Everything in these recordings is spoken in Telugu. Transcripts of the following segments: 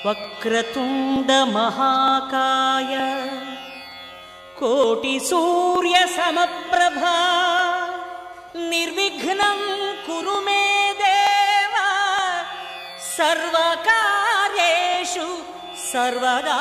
वक्रतुंड महाकाय कोटि सूर्य समप्रभा निर्विघ्नं कुरु मे देव सर्वकार्येषु सर्वदा।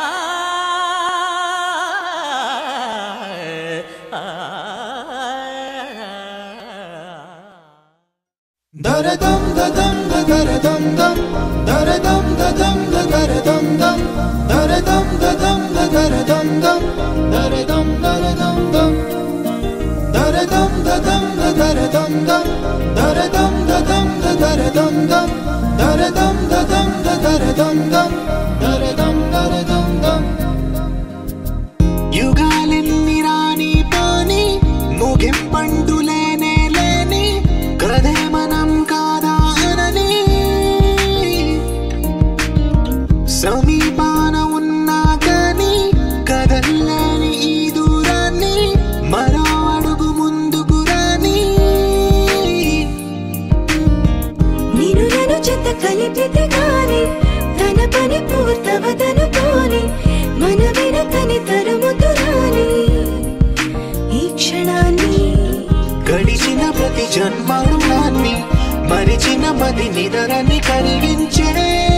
दरदम ददम दरदम दम दरदम ददम दरदम दम दरदम ददम दरदम दम दरदम दरदम दम दरदम ददम दरदम दम दरदम ददम दरदम दम दरदम ददम दरदम दम दरदम दरदम दम युगालिन्नि रानी पानी मुगिंपंडु लेने लेनी कदे మనం కాదా అనని సమీపాన ఉన్నా కానీ కదల్లేని ఈ దూరాన్ని మరో అడుగు ముందుకు రాని నిన్ను నన్ను చెత్త కలిపితే గాని తన పని పూర్తవదనుకోని మన వెనకని తరుముతురాని ఈ క్షణాన్ని గడిచిన ప్రతి జన్మరుణాన్ని మరిచిన మది నిదరని కరిగించే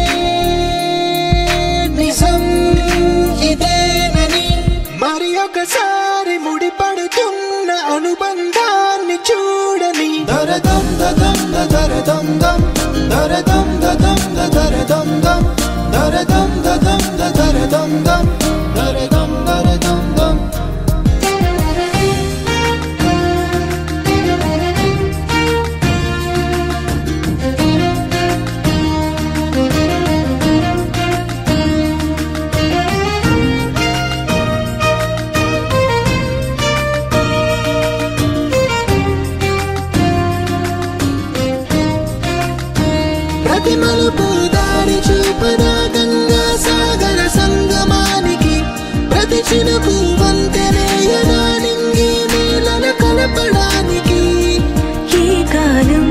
నిజం ఇదేనని మరి ఒకసారి ముడిపడుతున్న అనుబంధాన్ని చూడని దరదం దదం దరదం దం దరదం దదం దరదం దం దరదం దదం దరదం దం దరదం దరదం దం మలుపు దారి చూపదా గంగా సాగర సంగమానికి ప్రతి చినుకు వంతెనేయనా నింగి నీళ్ళను కలపడానికి ఈ కాలం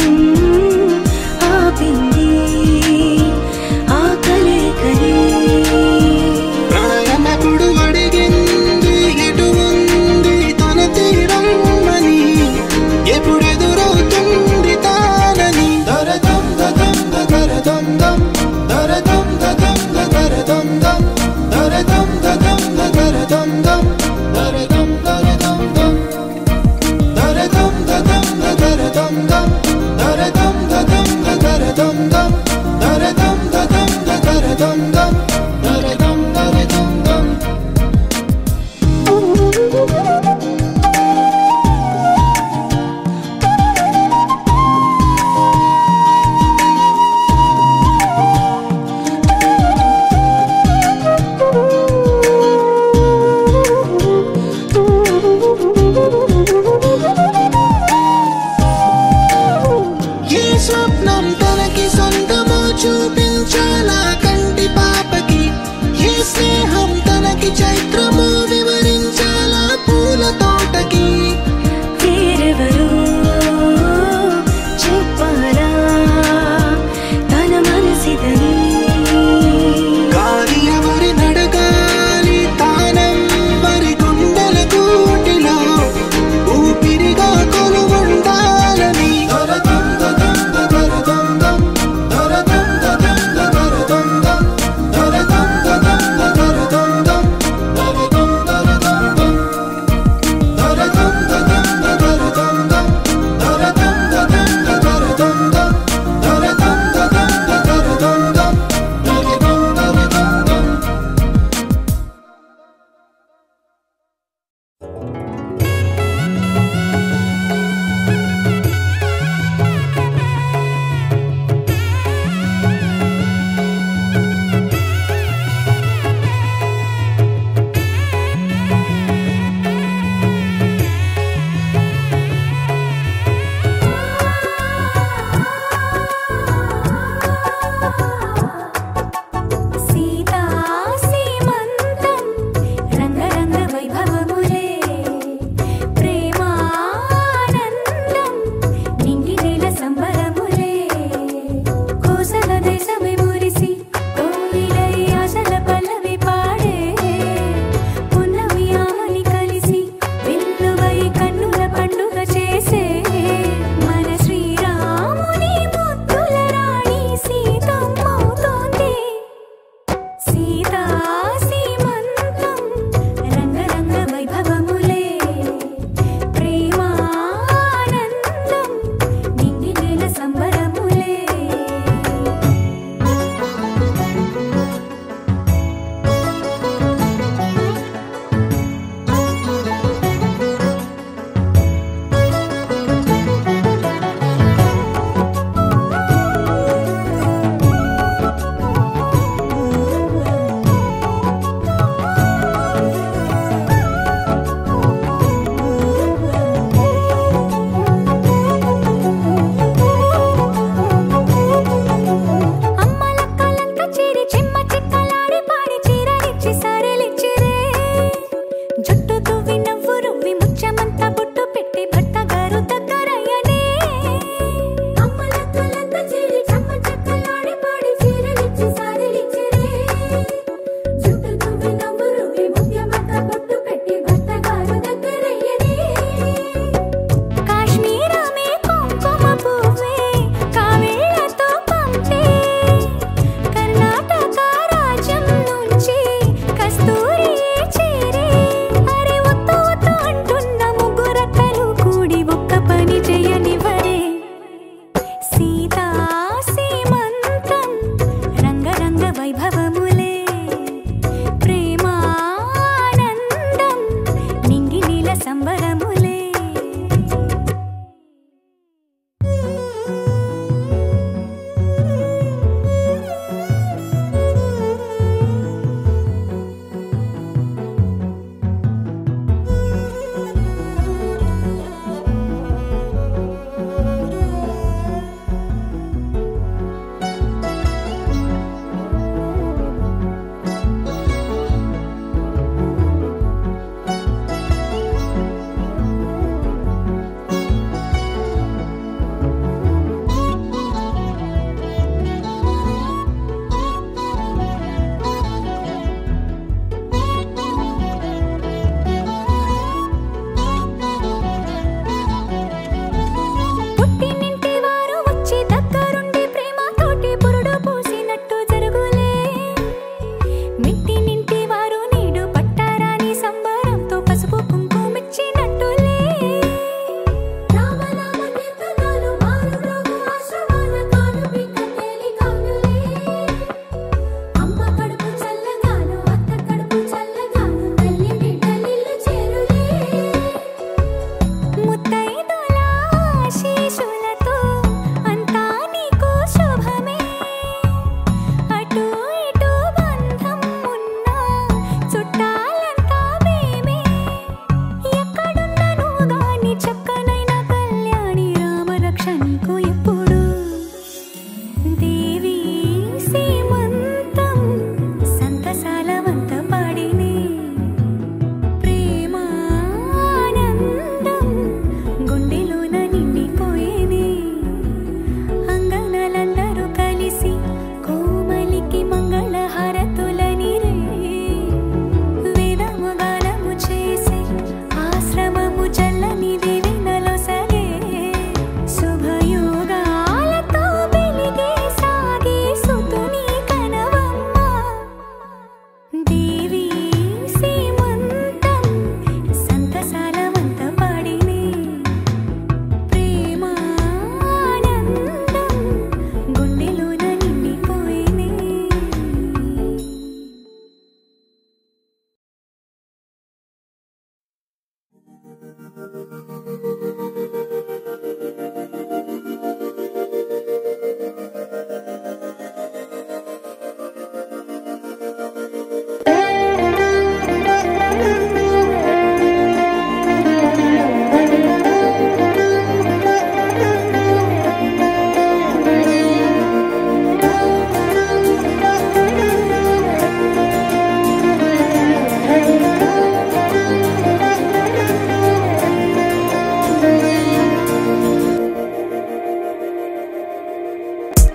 ఆపింది ఆ కలయికని ప్రయాణకుడు అడిగింది ఎటు ఉంది తన తీరమ్మని ఎప్పుడెదురవుతుంది తానని దరదం దదం దరదం దం దరదం దదం దరదం దం దరదం దదం దరదం దం దరదం దరదం దం దరదం దదం దరదం దం దరదం దదం దరదం దం దరదం దదం దరదం దం దరదం దరదం దం స్వప్నం తనకి సొంతమో చూపించాలా కంటి పాపకి ఏ స్నేహం తనకి చైత్రమో వివరించాలా పూల తోటకి వేరెవరో చెప్పాలా తన మనసిదని గాలి ఎవరి నడగాలి తానం వరి గుండెల గూటిలో ఊపిరిగా కొలువుండాలని దరదం దదం దరదం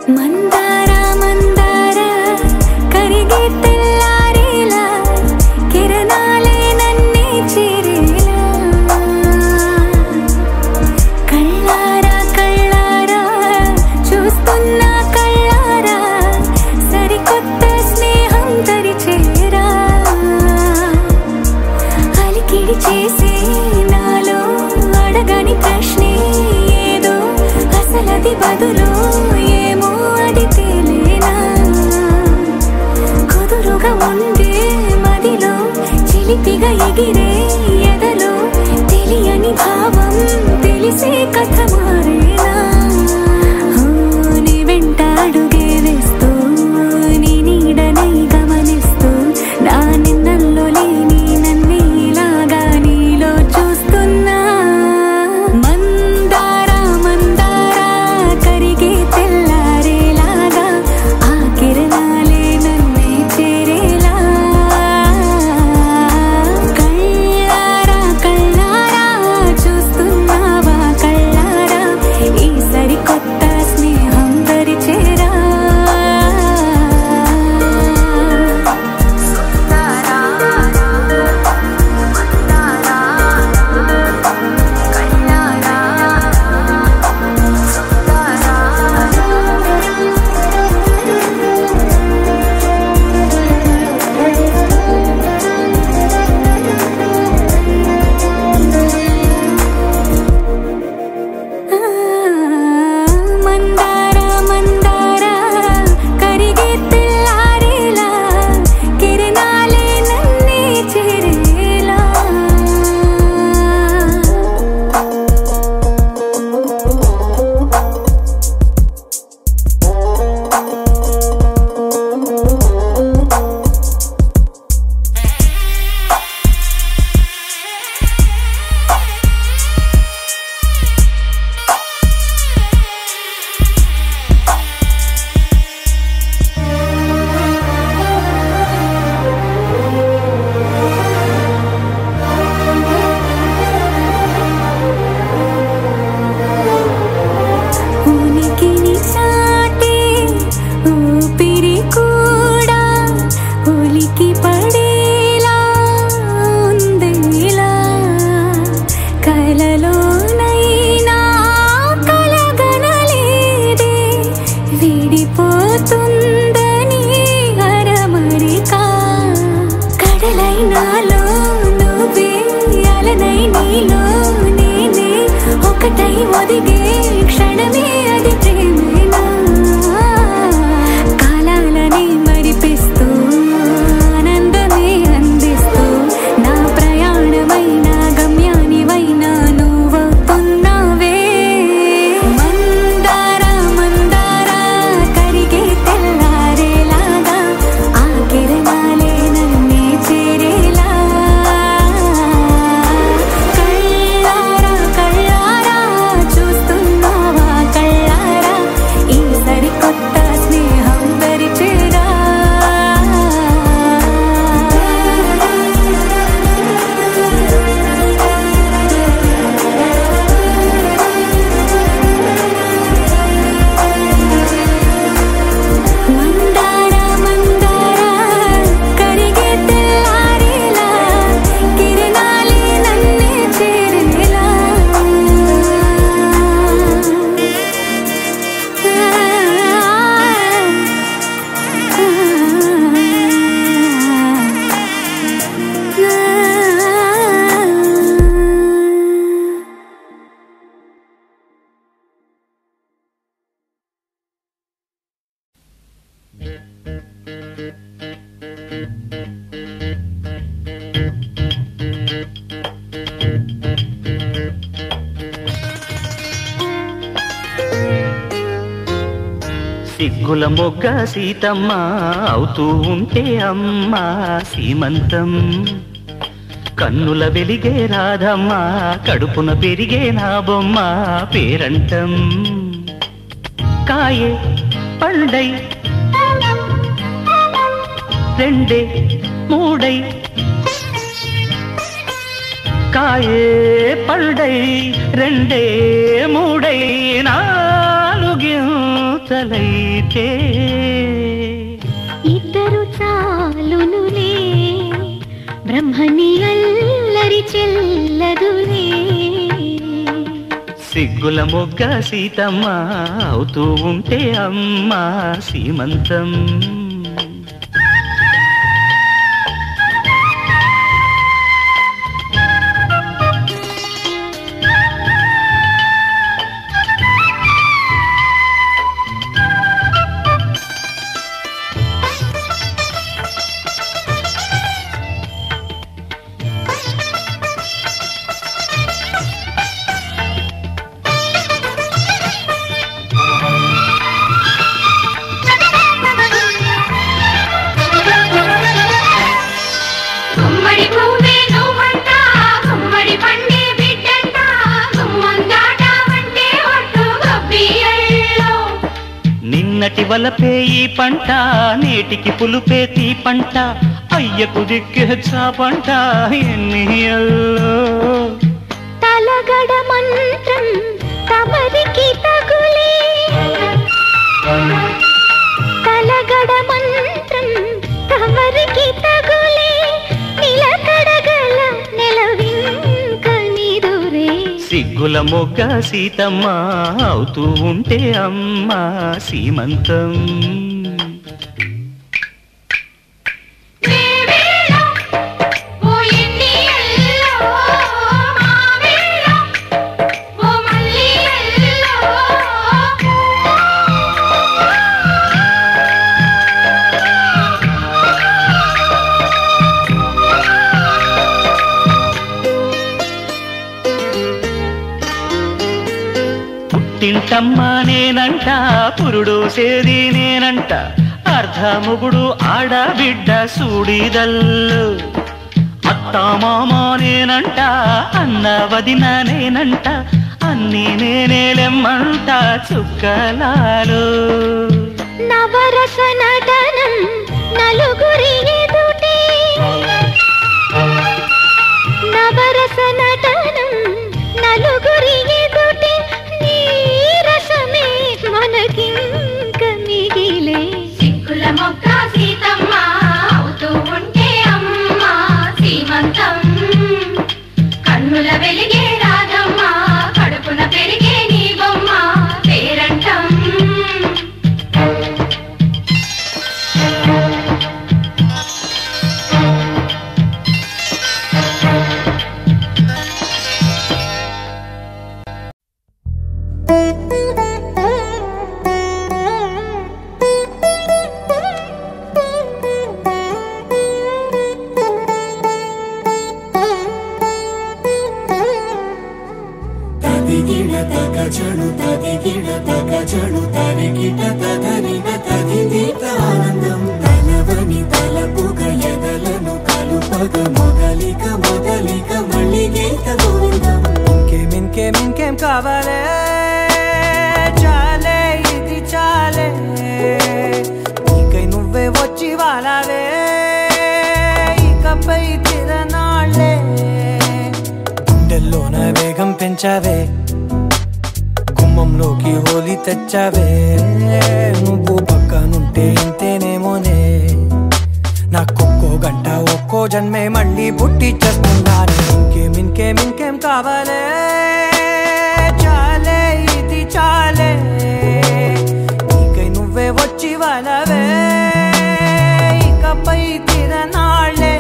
మందార మందార కరిగే తెల్లారేలా కిరణాలే నన్నే చేరేలా కళ్ళారా కళ్ళారా చూస్తున్నా కళ్ళారా సరికొత్త స్నేహం తరిచేరా అలికిడి చేసే నాలో అడగని ప్రశ్నే ఏదో అసలది బదులు ఏమో అది తేలేనా కుదురుగా ఉండే మదిలో చిలిపిగా ఎగిరే ఎదలో తెలియని భావం తెలిసే కథ మారేనా నీ వెంట అడుగే వేస్తూ నీ నీడనై గమనిస్తూ నా నిన్నల్లో లేని నన్నే ఇలాగా నీలో చూస్తున్నా మందార మందార కరిగే తెల్లారేలాగా ఆ కిరణాలే నన్నే చేరేలా కళ్ళారా కళ్ళారా చూస్తున్నావా కళ్ళారా ఈ సరికొత్త స్నేహం దరిచేరా మందార మందార కరిగే తెల్లారేలా కిరణాలే నన్నే చేరేలా ఉనికిని చాటే ఊపిరి కూడా ఉలికి పడేలా ఉందేలా కలలోనైనా కలగనలేదే విడిపోతుందని అరమరికా కడలైనాలో నువ్వే అలనై నీలో నేనే ఒకటై ఒదిగే క్షణమే అది ప్రేమేనా కాలాలని మరిపిస్తూ ఆనందమే అందిస్తూ నా ప్రయాణమైన గమ్యానివైనా నువ్వవుతున్నావే మందార మందార కరిగే తెల్లారేలాగా ఆ కిరణాలే నన్నే చేరేలా కళ్ళారా కళ్ళారా చూస్తున్నావా కళ్ళారా ఈ సరికొత్త స్నేహం దరిచేరా మందార మందార కరిగే తెల్లారేలా కిరణాలే నన్నే చేరేలా సిగ్గుల మొగ్గ సీతమ్మ అవుతూ ఉంటే అమ్మ సీమంతం కన్నుల వెలిగే రాధమ్మ కడుపున పెరిగే నా బొమ్మ పేరంటం కాయే పండై రెండే మూడై కాయే పండై రెండే మూడై నాలుగింత ముసలైతే ఇద్దరు చాలునులే బ్రహ్మని అల్లరి చెల్లదులే సిగ్గుల మొగ్గ సీతమ్మ అవుతూ ఉంటే అమ్మ సీమంతం నిన్నటి వలపే ఈ పంట నేటికి పులుపే తీ పంట అయ్యకు దిక్కెచ్చా పంట ఎన్నియల్లో తలగడ మంత్రం తమరికి తగులే తలగడ మంత్రం తమరికి తగులే నిలకడగల నెలవింక నిదురే సిగ్గుల మొగ్గ సీతమ్మ అవుతూ ఉంటే అమ్మ సీమంతం పుట్టింటమ్మా నేనంట పురుడోసేది నేనంట అర్ధముగుడు ఆడబిడ్డ సూడిదల్లు అత్తామామా నేనంట అన్న వదిన నేనంట అన్ని నేనేలెమ్మంట చుక్కలాలు నవరస నటనం నలుగురి ఎదుటే నవరస నటనం నలుగురి ఎదుటే నీరసమే మనకింక మిగిలే సిగ్గుల మొగ్గ సీతమ్మ అవుతూ ఉంటే అమ్మ సీమంతం కన్నుల వెలిగే రాధమ్మ కడుపున పెరిగే నీ బొమ్మ పేరంటం ఇంకేం కావాలే చాలే ఇది చాలే నీకై నువ్వే వచ్చి వాలావే ఇకపై తిరనాళ్ళే గుండెల్లోన వేగం పెంచావే గుమ్మంలోకి హోలీ తెచ్చావే నువ్వు పక్కనుంటే ఇంతేనేమోనే నాకొక్కో గంట ఒక్కో జన్మే మళ్ళీ పుట్టి చేస్తున్నాను ఇంకేం కావాలే చాలే ఇది చాలే నీకై నువ్వే వచ్చి వాలవే ఇకపై తిరనాళ్ళే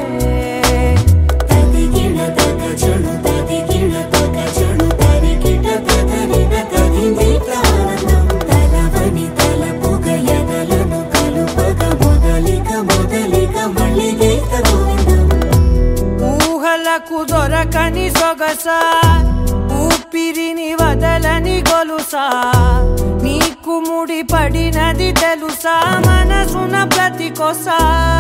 ఊహలకు దొరకని సొగస ఊపిరిని వదలని గొలుసా నీకు ముడి పడినది తెలుసా మనసున ప్రతి కొసా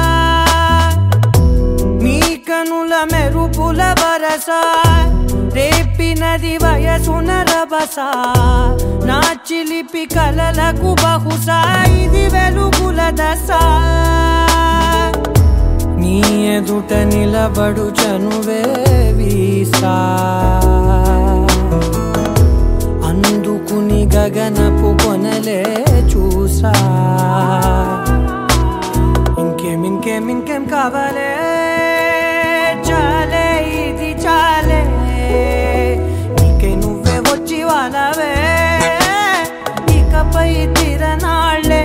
నీ కనుల మెరుపుల వరస రేపినది వయసున రభస నా చిలిపి కలలకు బహుశా ఇది వెలుగుల దశ నీ ఎదుట నిలబడు చనువే వీసా అందుకుని గగనపు కొనలే చూసా కావలే చాలే ఇది చాలే నీకే నువ్వే వచ్చి వాళ్ళవే ఇకపై తిరనాళ్ళే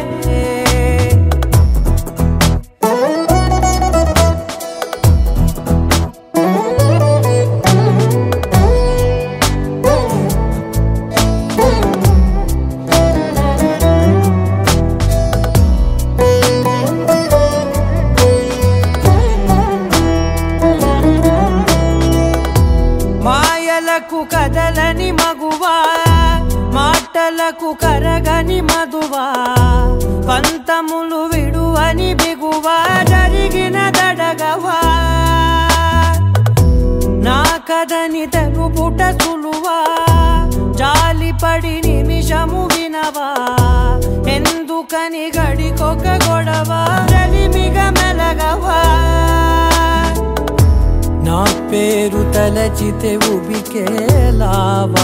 కదలని మగువా మాటలకు కరగని మధువా పంతములు విడువని బిగువా జరిగిన దడగవా నా కదని తెలుపుట సులువా జాలిపడి నిమిషము వినవా ఎందుకని గడికొక గొడవ రలిమిగ మెలగవా నా పేరు తలచితే ఉబికేలావా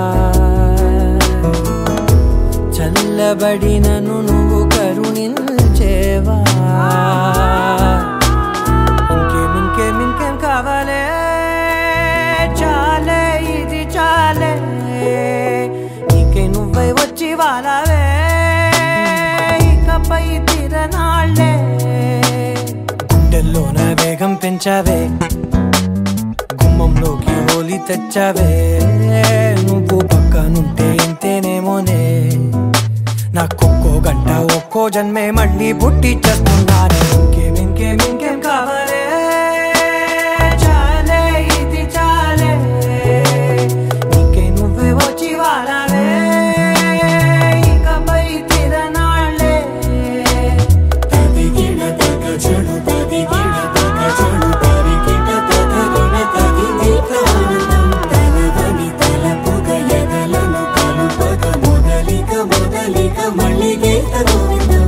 చల్లబడినను నువ్వు కరుణించేవా ఇంకేం కావాలే చాలే ఇది చాలే నీకే నువ్వై వచ్చి వాళ్ళవే ఇకపై తిరనాళ్ళే గుండెల్లోన వేగం పెంచావే గుమ్మంలోకి హోలీ తెచ్చావే నువ్వు పక్కనుంటే ఇంతేనేమోనే నాకొక్కో గంట ఒక్కో జన్మే మళ్ళీ పుట్టి చేస్తున్నానే ఇంకేం కావాలే చాలే ఇది చాలే నీకే నువ్వే వచ్చి వాళ్ళవే ఇకపై తిరనాళ్ళే తదిగిన తగ చెడు తదిగిన తగ చెడు తరిగిన తగగిన తగిన ఆనందం తలవని తలపుగ ఎదలను కలుపగ మొదలిక మళ్ళీ గీత గోవిందం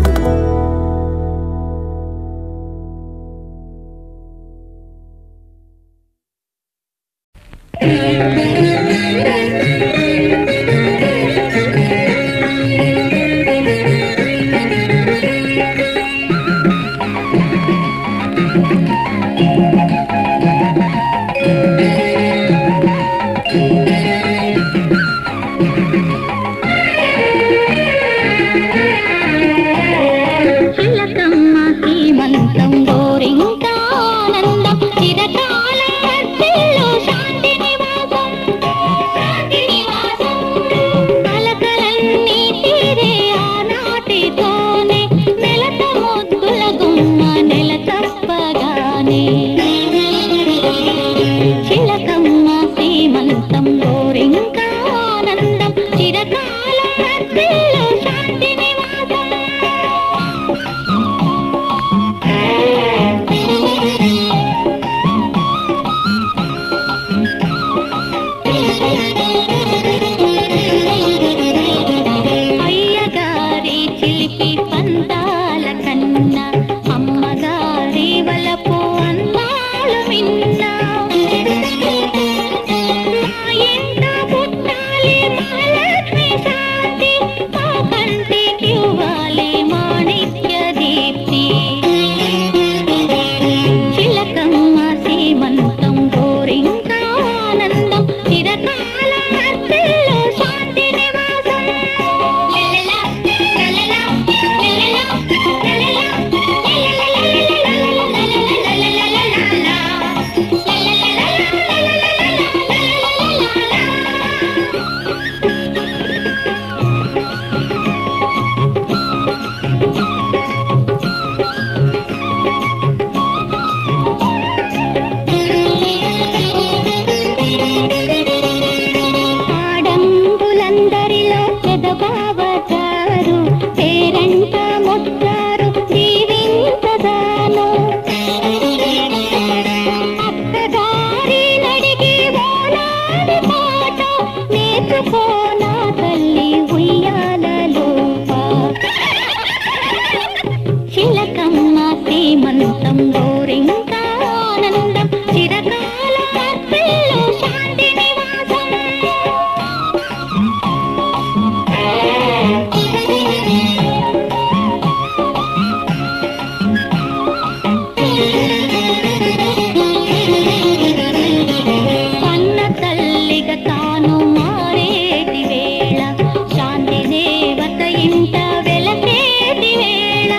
ఇంట వెలసేటి వేళ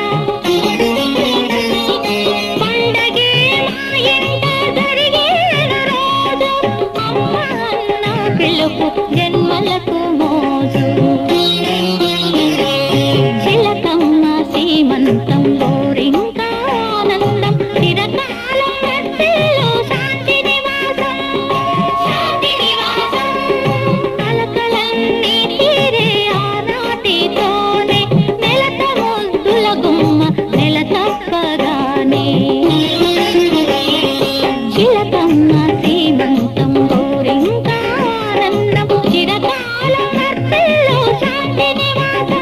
పండగే మా ఇంట జరిగేల రోజు అమ్మ అన్న పిలుపు జన్మలకు మోజు చిలకమ్మ సీమంతం గోరింకా ఆనందం చిరకాలం వర్తిల్లు శాంతి నివాసం కలకలన్నీ తీరే ఆనాటితోనే నెలత ముద్దుల గుమ్మ నెల తప్పగానే చిలకమ్మ సీమంతం గోరింకా ఆనందం చిరకాలం వర్తిల్లు శాంతి నివాసం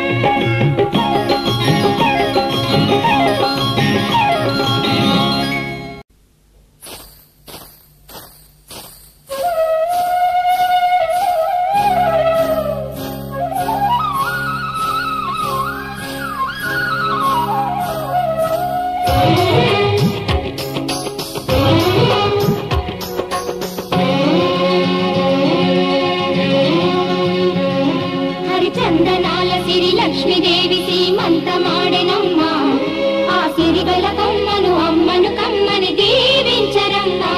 హరిచందనాల సిరి లక్ష్మీదేవి సీమంతమాడెనమ్మ ఆ సిరిగల కొమ్మను అమ్మను కమ్మని దీవించరమ్మా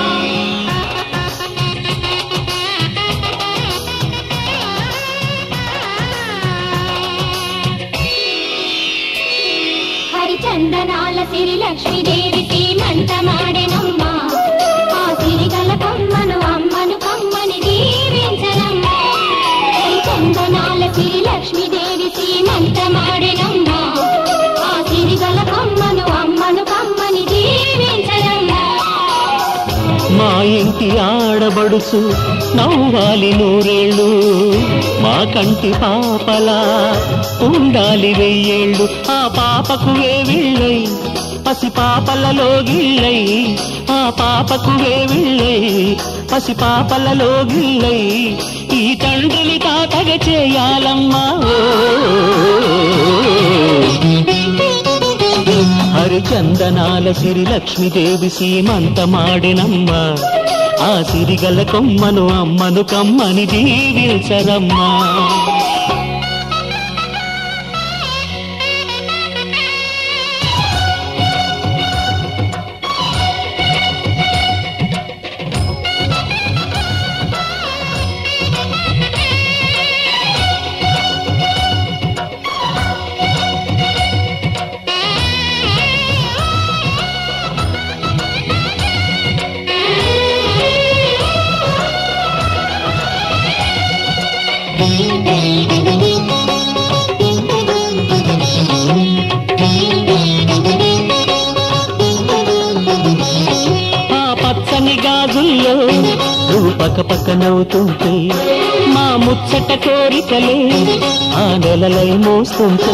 హరిచందనాల సిరి లక్ష్మీదేవి సీమంతమాడెనమ్మ ఆ సిరిగల కొమ్మను అమ్మను కమ్మని దీవించరమ్మా చందనాల సిరి లక్ష్మీదేవి సీమంతమాడెనమ్మ ఆ సిరిగల కొమ్మను అమ్మను కమ్మని దీవించరమ్మా మా ఇంటి ఆడబడుచు నవ్వాలి నూరేళ్ళు మా కంటి పాపలా ఉండాలి వెయ్యేళ్ళు ఆ పాపకు వేవిళ్ళై పసి పాపలలో గిళ్ళై ఆ పాపకు వేవిళ్ళై పసి పాపలలో గిళ్ళై ఈ తండ్రిని తాతగా చేయాలమ్మా హరిచందనాల సిరి లక్ష్మీదేవి సీమంతమాడెనమ్మ ఆ సిరిగల కొమ్మను అమ్మను కమ్మని దీవించరమ్మా గాజుల్లో నువ్వు పక్క పక్కనవుతుంటే మా ముచ్చట కోరికలే ఆ నెలలై మోస్తుంటే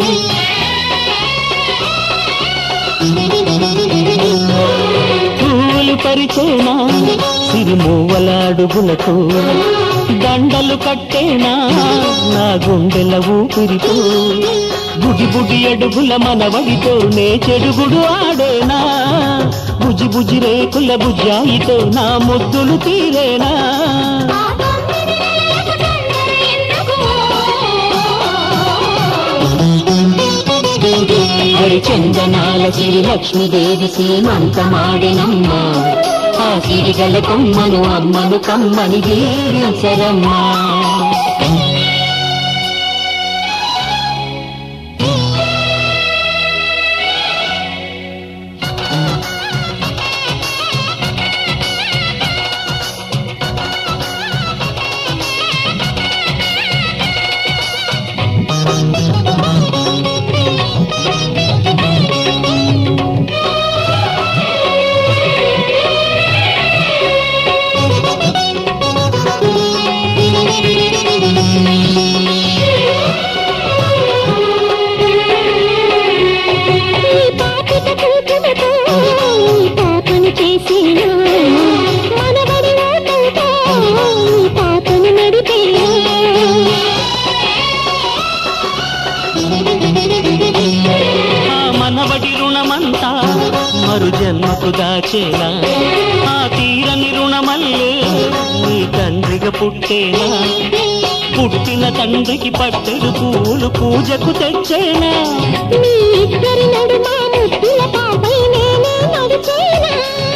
పూలు పరిచేనా సిరిమూవల అడుగులకు దండలు కట్టేనా నా గుండెల ఊపిరితో బుడి బుడి అడుగుల మనవడితో నే చెడుగుడు ఆడేనా బుజి బుజి రేకుల బుజ్జాయితో నా ముద్దులు తీరేనా హరిచందనాల సిరి లక్ష్మీదేవి సీమంతమాడెనమ్మ ఆ సిరిగల కొమ్మను అమ్మను కమ్మని దీవించరమ్మా మనవడి రుణమంతా మరు జన్మకు దాచేలా ఆ తీరని రుణమల్లే నీ తండ్రిగా పుట్టేలా పుట్టిన తండ్రికి పట్టెడు పూలు పూజకు తెచ్చేనా మీ ఇద్దరి నడుమ ముద్దుల పాపై నేనే నడిచేనా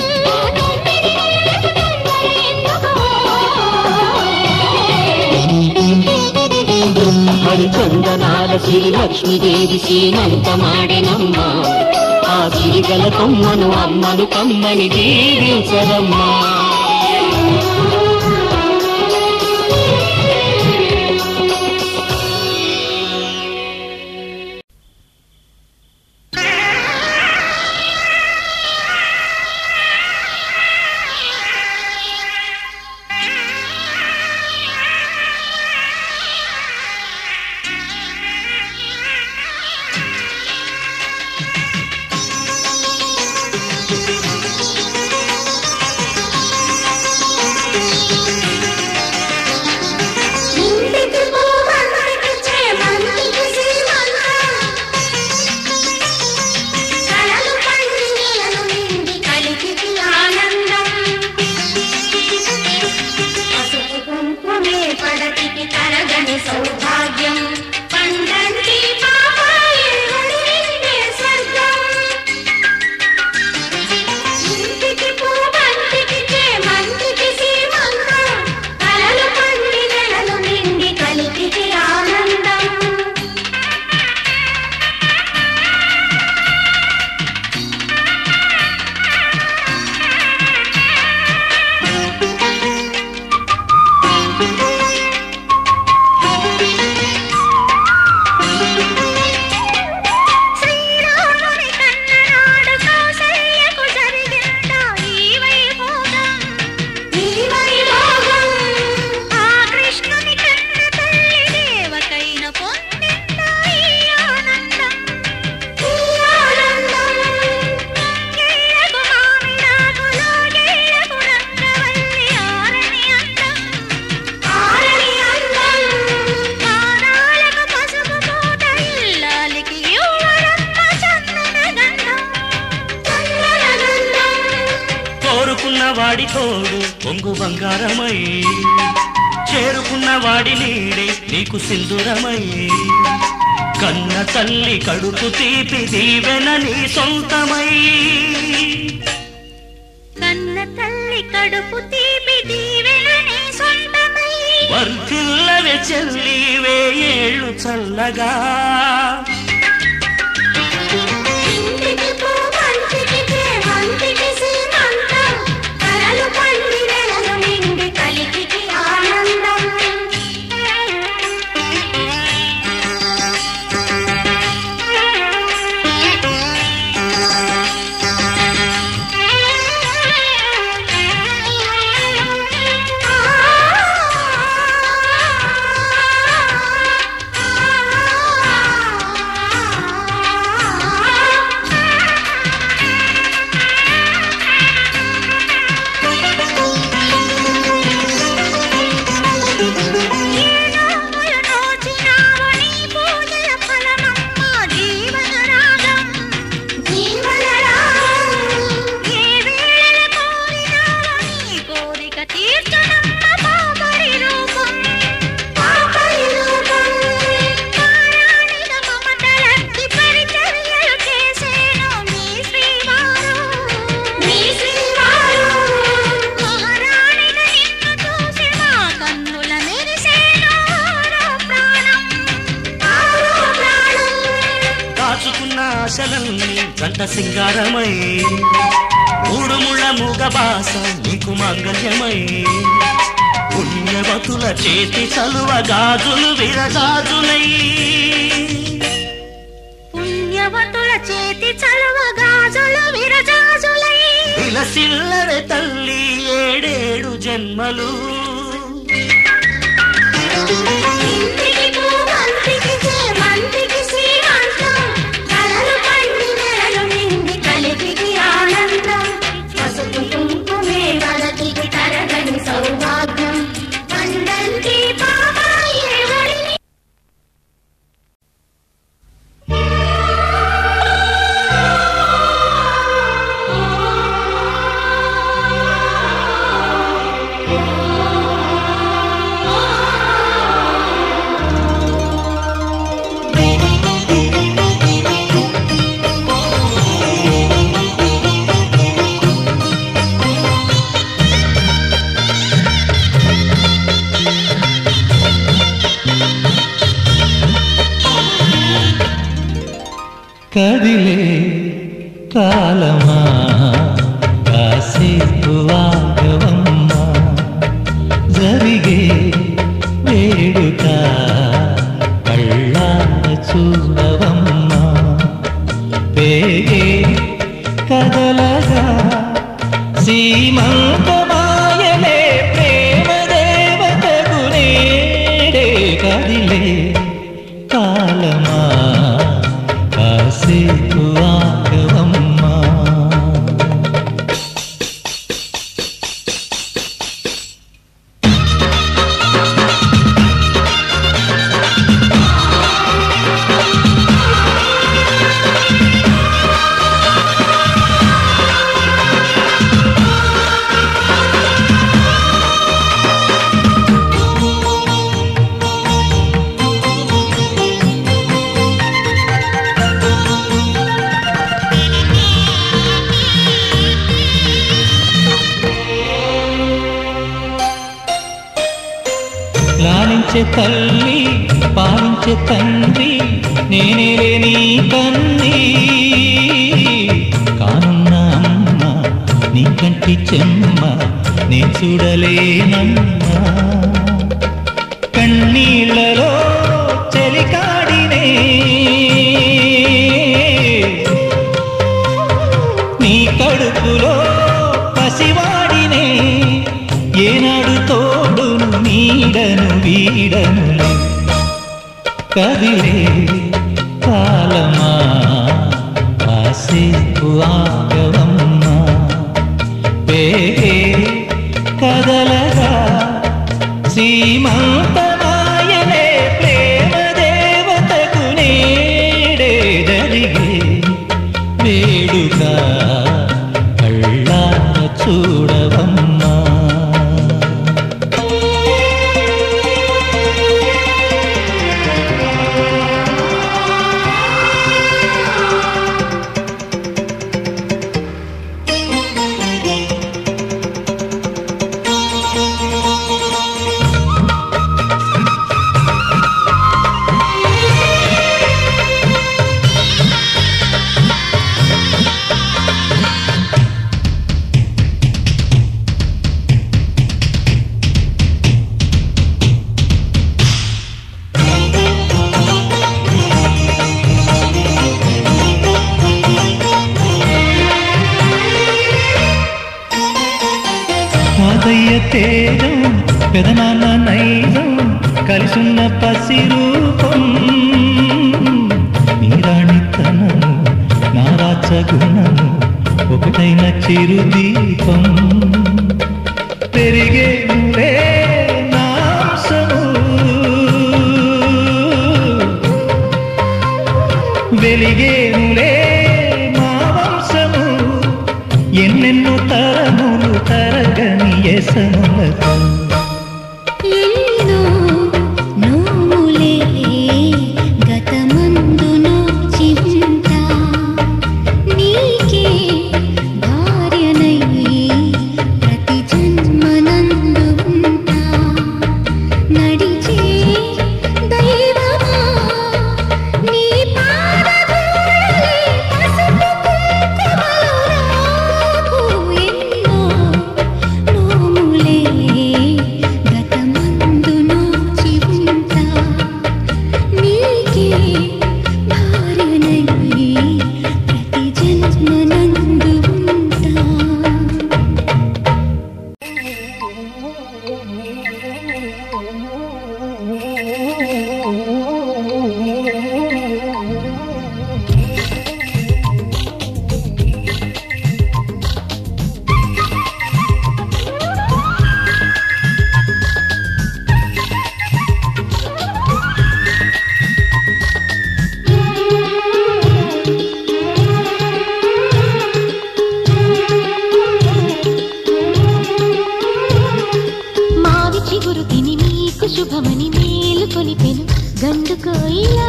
హరిచందనాల శ్రీ లక్ష్మీదేవి సీమంతమాడెనమ్మా ఆ సిరిగల కొమ్మను అమ్మను కమ్మని దీవించరమ్మా వాడి తోడు పొంగు బంగారమై చేరుకున్న వాడి నీడే నీకు సింధూరమై కన్న తల్లి కడుపు తీపి దీవెన నీ సొంతమై కన్న తల్లి కడుపు తీపి దీవెన నీ సొంతమై వర్ధిల్లవే చెల్లి వేయేళ్ళు చల్లగా గంట సింగారమై మూడు ముళ్ళ మూగ బాస నీకు మంగళ్యమై పుణ్యవతుల చేతి చలువ గాజులు విరజాజులై పుణ్యవతుల చేతి చలువ గాజులు విరజాజులై విలసిల్లవే తల్లి ఏడేడు జన్మలు కదిలే కాలమా కాసేపు ఆగవమ్మా జరిగే వేడుక కళ్ళార చూడవమ్మా పేగే కదలగా సీమంతమాయలే ప్రేమ దేవతకు నేడే కదిలే కాలమా కాసేపు ఆగవమ్మా లాలించే తల్లి పాలించే తండ్రి నేనేలే నీ కన్నీ కానున్న అమ్మ నీ కంటి చెమ్మ నే చూడలేనమ్మా కన్నీళ్లలో చెలికాడినే నీ కడుపులో పసివాడినే ఏనాడు తోడును నీడను వీడనులే కదిలే కాలమా కాసేపు ఆగవమ్మా పేగే కదలగా సీమంతమాయలే ప్రేమ దేవతకు నేడే జరిగే వేడుక కళ్ళార చూడవమ్మా తాతయ్య తేజం పెదనాన్న నైజం కలిసున్న పసి రూపం నీ రాణితనము నా రాచగుణము ఒకటైన చిరుదీపం పెరిగేనులే నాంసము వెలిగేనులే మా వంశము ఎన్నెన్నో తరములు తరగని యసములకు ఎన్నో నోములే గతమందును చింత నీకే భార్యనై ప్రతి జన్మనందు ఉంటా నడిచే దైవమా నీ పాదధూళి పసుపు కుంకుమలు రాకు ఎన్నో నోములే గతమందును చింత నీకే భార్యనై ప్రతి జన్మనందు ఉంటా మావి చిగురు తిని నీకు శుభమని మేలు కొలిపెను గండు కోయిలా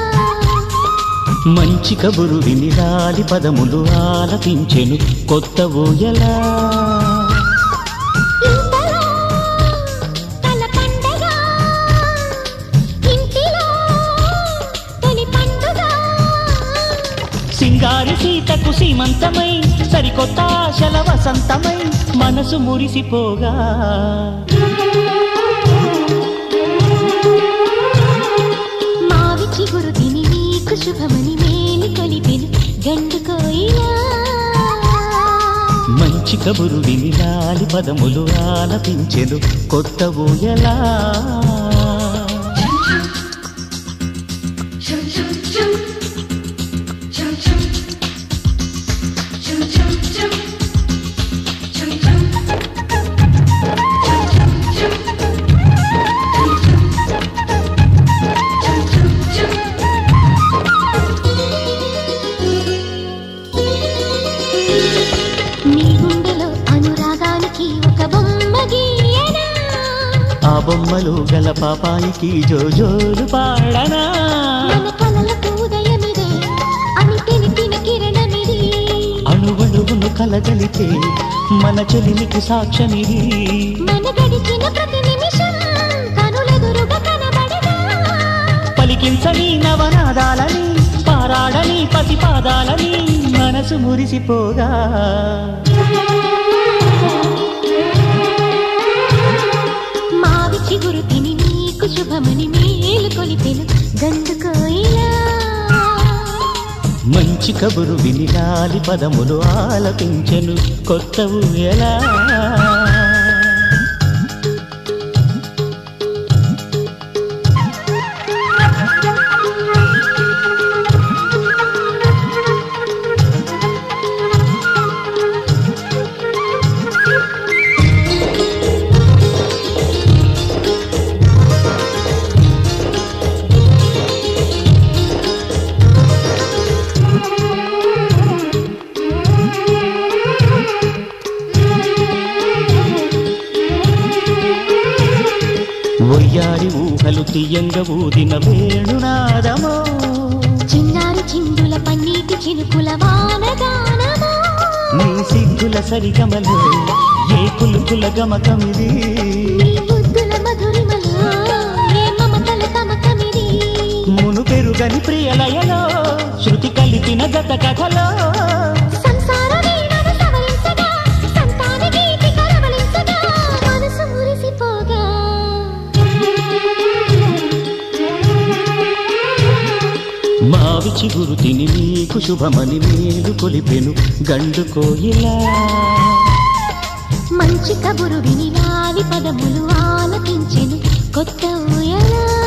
మంచి కబురు విని రాలి పదములు ఆలపించెను కొత్త ఊయలా ఇంతలో తల పండగ ఇంటిలో తొలి పండుగ సింగారి సీతకు సీమంతమై సరికొత్త ఆశల వసంతమై మనసు మురిసిపోగా మావి చిగురు తిని నీకు శుభమని మేలు కొలిపెను గండు కోయిలా మంచి కబురు విని లాలి పదములు ఆలపించెను కొత్త ఊయలా ఆ బొమ్మలు గల పాపాయికి జోజోలు పాడనా మన కలలకు ఉదయమిదే అని తెలిపిన కిరణమిది అణువణువును కలగలితే మన చెలిమికి సాక్ష్యమిది మన గడిచిన ప్రతి నిమిషం కనులెదురుగా కనబడదా పలికించని నవనాదాలని పారాడని పసిపాదాలని మనసు మురిసిపోగా మావి చిగురు తిని నీకు శుభమని మేలు కొలిపెను గండు కోయిలా మంచి కబురు విని లాలి పదములు ఆలపించెను కొత్త ఊయలా ఒయ్యారి ఊహలు తీయంగ ఊదిన వేణునాదమో చిన్నారి చిందుల పన్నీటి చినుకుల వానగానమో నీ సిగ్గుల సరిగమలు ఏ కులుకుల గమకమిది నీ ముద్దుల మధురిమలో ఏ మమతల తమకమిది మును పెరుగని ప్రియలయలో శృతి కలిపిన గత కథలో సంసార వీణను సవరించగా సంతాన గీతి కరవలించగా మనసు మురిసిపోగా మావి చిగురు తిని నీకు శుభమని మేలు కొలిపెను గండు కోయిలా మంచి కబురు విని లాలి పదములు ఆలపించెను కొత్త ఊయలా